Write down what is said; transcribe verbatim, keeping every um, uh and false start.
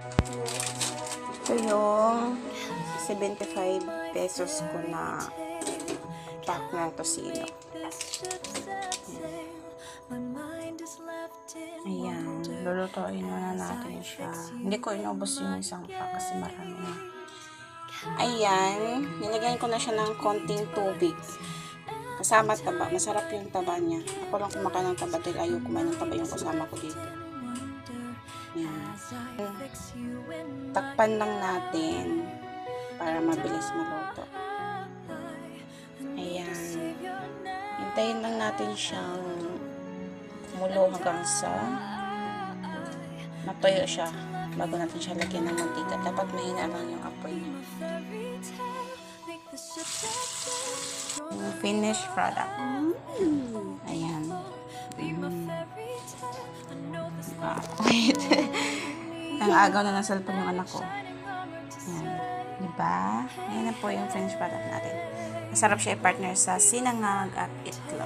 Ito yung seventy-five pesos ko na pack ng tosino. Ayan, lulutuin muna natin siya. Hindi ko inubos yung isang pack kasi marami na. Ayan, nilagyan ko na siya ng konting tubig. Kasama taba, masarap yung taba niya. Ako lang kumakain ng taba dahil ayaw kumain ng taba yung kasama ko dito. Ayan. Takpan lang natin para mabilis maluto. Ayan. Hintayin lang natin siyang kumulo hanggang sa matuyo siya bago natin siya lagyan ng mantika. Dapat mahina lang yung apoy niya. Yung finished product. Ayan. Mm. Ah, wait. Ang agaw na ng cellphone yung anak ko. Ayan. Diba? Ayan na po yung finished product natin. Masarap siya i-partner sa sinangag at itlog.